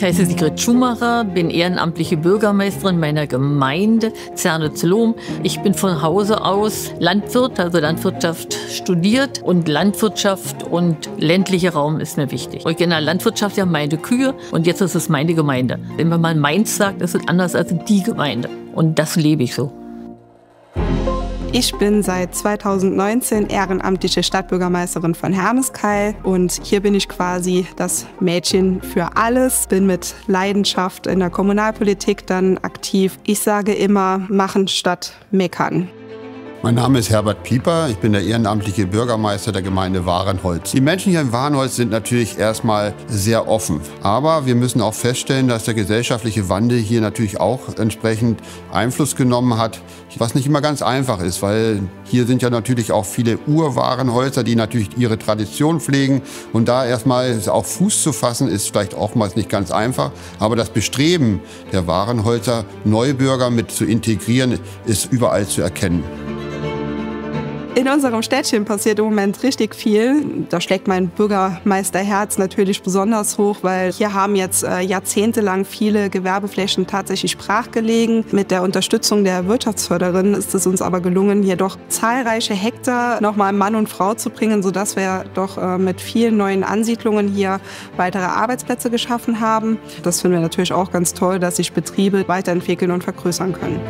heiße Sigrid Schumacher, bin ehrenamtliche Bürgermeisterin meiner Gemeinde Zernitz-Lohm. Ich bin von Hause aus Landwirt, also Landwirtschaft studiert, und Landwirtschaft und ländlicher Raum ist mir wichtig. Ich in der Landwirtschaft ja meine Kühe und jetzt ist es meine Gemeinde. Wenn man meins sagt, ist es anders als die Gemeinde und das lebe ich so. Ich bin seit 2019 ehrenamtliche Stadtbürgermeisterin von Hermeskeil und hier bin ich quasi das Mädchen für alles. Bin mit Leidenschaft in der Kommunalpolitik dann aktiv. Ich sage immer, machen statt meckern. Mein Name ist Herbert Pieper, ich bin der ehrenamtliche Bürgermeister der Gemeinde Wahrenholz. Die Menschen hier in Wahrenholz sind natürlich erstmal sehr offen. Aber wir müssen auch feststellen, dass der gesellschaftliche Wandel hier natürlich auch entsprechend Einfluss genommen hat, was nicht immer ganz einfach ist, weil hier sind ja natürlich auch viele Urwahrenholzer, die natürlich ihre Tradition pflegen. Und da erstmal auch Fuß zu fassen, ist vielleicht oftmals nicht ganz einfach. Aber das Bestreben der Wahrenholzer, Neubürger mit zu integrieren, ist überall zu erkennen. In unserem Städtchen passiert im Moment richtig viel. Da schlägt mein Bürgermeisterherz natürlich besonders hoch, weil hier haben jetzt jahrzehntelang viele Gewerbeflächen tatsächlich brachgelegen. Mit der Unterstützung der Wirtschaftsförderin ist es uns aber gelungen, hier doch zahlreiche Hektar nochmal Mann und Frau zu bringen, sodass wir doch mit vielen neuen Ansiedlungen hier weitere Arbeitsplätze geschaffen haben. Das finden wir natürlich auch ganz toll, dass sich Betriebe weiterentwickeln und vergrößern können.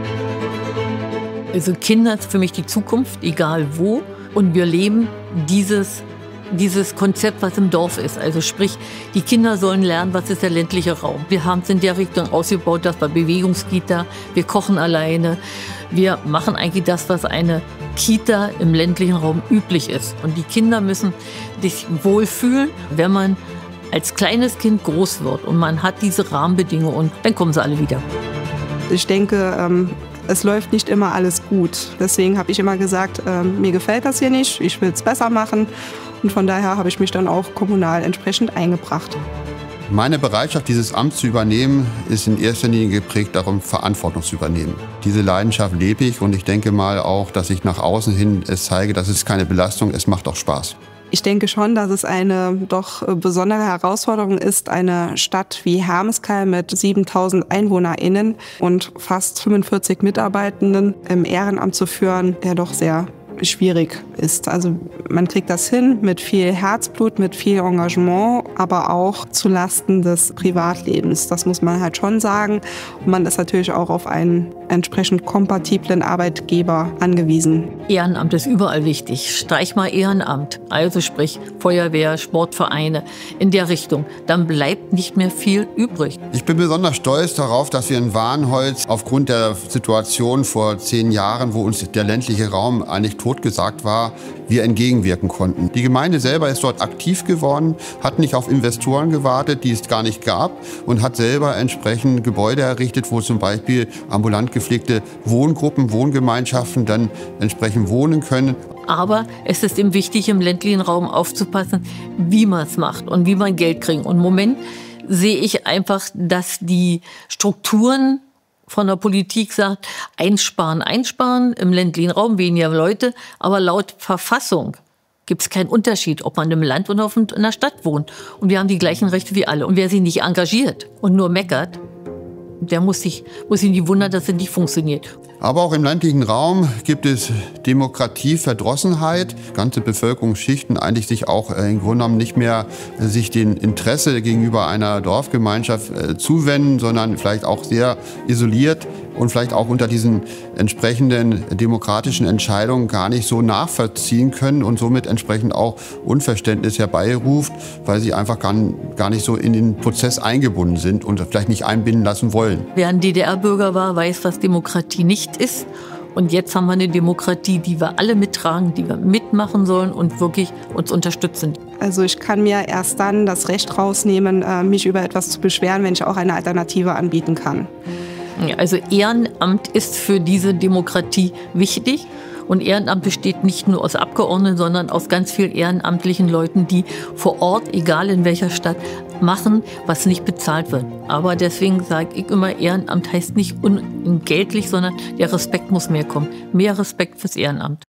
Also Kinder ist für mich die Zukunft, egal wo. Und wir leben dieses Konzept, was im Dorf ist. Also sprich, die Kinder sollen lernen, was ist der ländliche Raum. Wir haben es in der Richtung ausgebaut, das war Bewegungskita, wir kochen alleine. Wir machen eigentlich das, was eine Kita im ländlichen Raum üblich ist. Und die Kinder müssen sich wohlfühlen, wenn man als kleines Kind groß wird und man hat diese Rahmenbedingungen und dann kommen sie alle wieder. Ich denke, es läuft nicht immer alles gut. Deswegen habe ich immer gesagt, mir gefällt das hier nicht, ich will es besser machen. Und von daher habe ich mich dann auch kommunal entsprechend eingebracht. Meine Bereitschaft, dieses Amt zu übernehmen, ist in erster Linie geprägt darum, Verantwortung zu übernehmen. Diese Leidenschaft lebe ich und ich denke mal auch, dass ich nach außen hin es zeige, dass es keine Belastung, es macht auch Spaß. Ich denke schon, dass es eine doch besondere Herausforderung ist, eine Stadt wie Hermeskeil mit 7.000 EinwohnerInnen und fast 45 Mitarbeitenden im Ehrenamt zu führen, der doch sehr schwierig ist. Also man kriegt das hin mit viel Herzblut, mit viel Engagement, aber auch zu Lasten des Privatlebens. Das muss man halt schon sagen. Und man ist natürlich auch auf einen entsprechend kompatiblen Arbeitgeber angewiesen. Ehrenamt ist überall wichtig. Streich mal Ehrenamt, also sprich Feuerwehr, Sportvereine in der Richtung. Dann bleibt nicht mehr viel übrig. Ich bin besonders stolz darauf, dass wir in Wahrenholz aufgrund der Situation vor 10 Jahren, wo uns der ländliche Raum eigentlich totgesagt war, wir entgegenwirken konnten. Die Gemeinde selber ist dort aktiv geworden, hat nicht auf Investoren gewartet, die es gar nicht gab, und hat selber entsprechend Gebäude errichtet, wo zum Beispiel ambulant gepflegte Wohngruppen, Wohngemeinschaften dann entsprechend wohnen können. Aber es ist eben wichtig, im ländlichen Raum aufzupassen, wie man es macht und wie man Geld kriegt. Und im Moment sehe ich einfach, dass die Strukturen von der Politik sagt, einsparen, im ländlichen Raum weniger Leute, aber laut Verfassung gibt es keinen Unterschied, ob man im Land oder in der Stadt wohnt. Und wir haben die gleichen Rechte wie alle. Und wer sich nicht engagiert und nur meckert, der muss sich nicht wundern, dass es nicht funktioniert. Aber auch im ländlichen Raum gibt es Demokratieverdrossenheit. Ganze Bevölkerungsschichten eigentlich sich auch im Grunde genommen nicht mehr sich dem Interesse gegenüber einer Dorfgemeinschaft zuwenden, sondern vielleicht auch sehr isoliert und vielleicht auch unter diesen entsprechenden demokratischen Entscheidungen gar nicht so nachvollziehen können und somit entsprechend auch Unverständnis herbeiruft, weil sie einfach gar nicht so in den Prozess eingebunden sind und vielleicht nicht einbinden lassen wollen. Wer ein DDR-Bürger war, weiß, was Demokratie nicht ist. Und jetzt haben wir eine Demokratie, die wir alle mittragen, die wir mitmachen sollen und wirklich uns unterstützen. Also ich kann mir erst dann das Recht rausnehmen, mich über etwas zu beschweren, wenn ich auch eine Alternative anbieten kann. Also Ehrenamt ist für diese Demokratie wichtig. Und Ehrenamt besteht nicht nur aus Abgeordneten, sondern aus ganz vielen ehrenamtlichen Leuten, die vor Ort, egal in welcher Stadt, machen, was nicht bezahlt wird. Aber deswegen sage ich immer, Ehrenamt heißt nicht unentgeltlich, sondern der Respekt muss mehr kommen. Mehr Respekt fürs Ehrenamt.